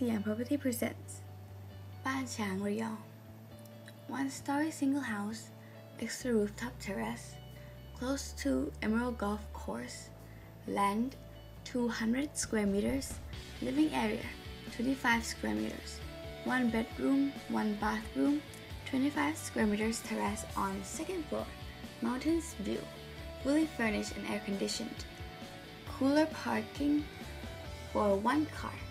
Siam Property presents Baan Chang, Rayong. One-story single house, extra rooftop terrace, close to Emerald Golf Course, land 200 square meters, living area 25 square meters, 1 bedroom, 1 bathroom, 25 square meters terrace on second floor, mountains view, fully furnished and air conditioned, cooler parking for 1 car.